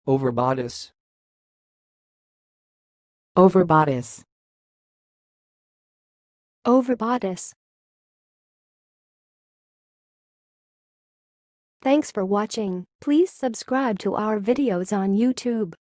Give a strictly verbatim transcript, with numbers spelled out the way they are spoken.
overbodice, overbodice, overbodice. Thanks for watching. Please subscribe to our videos on YouTube.